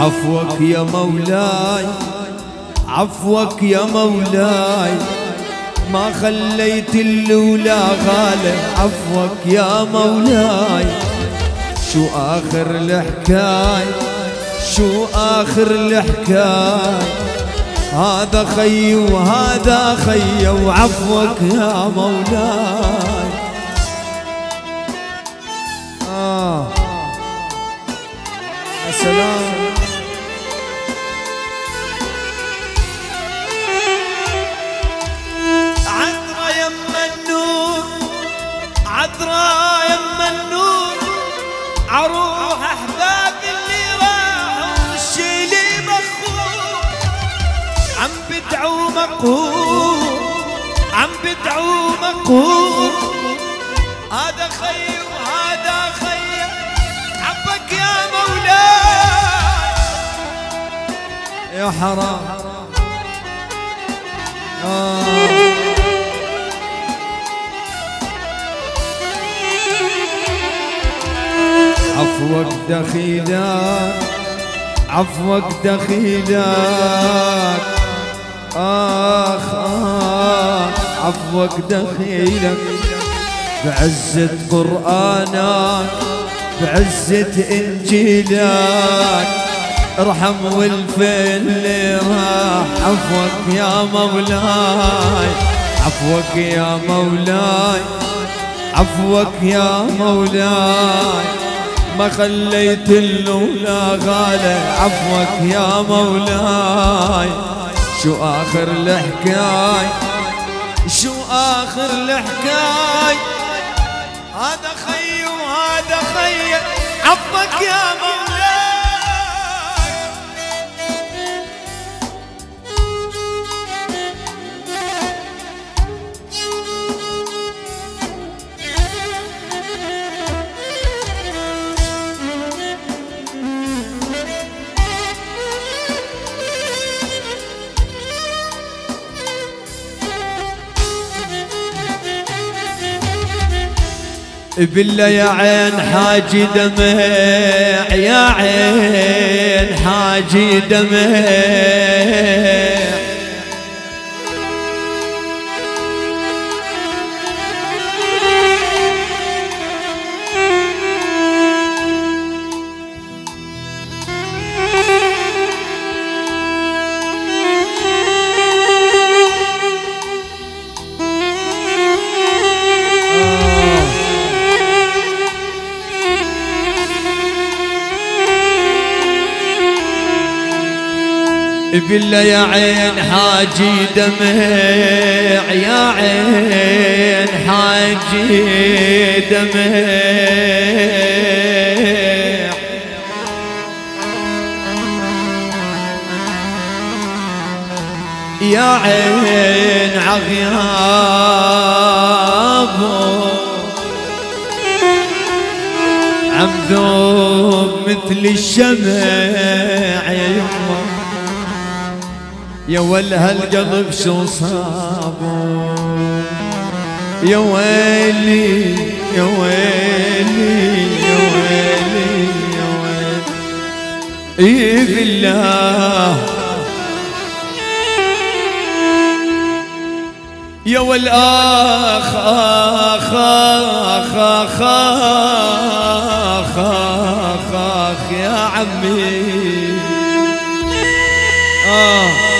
عفوك يا مولاي عفوك يا مولاي ما خليت الأولى غالب عفوك يا مولاي شو آخر الحكاي شو آخر الحكاي هذا خي وهذا خي وعفوك يا مولاي يا سلام عذرا يما النور عذرا يما النور عروح احباب اللي راحوا الشيلي مخور عم بدعوا مقهور عم بدعوا مقهور هذا خي وهذا خي عفك يا مولاي يا حرام عفوك دخيلك عفوك دخيلك عفوك دخيلك بعزة قرآنك بعزة إنجيلك ارحم والفل اللي راح عفوك يا مولاي عفوك يا مولاي عفوك يا مولاي ما خليت الأولى غالي عفوك يا مولاي شو آخر الحكاي شو آخر الحكاي هذا خي وهذا خي عفوك يا مولاي بالله يا عين حاجي دمع يا عين حاجي دمع بالله يا عين حاجي دمع يا عين حاجي دمع يا عين عغيابه عم ذوب مثل الشمع يا يمه يا ولها القلب شو صابه يا ويلي يا ويلي يا ويلي يا ويلي اي بالله يا والاخ اخ اخ اخ اخ اخ اخ يا عمي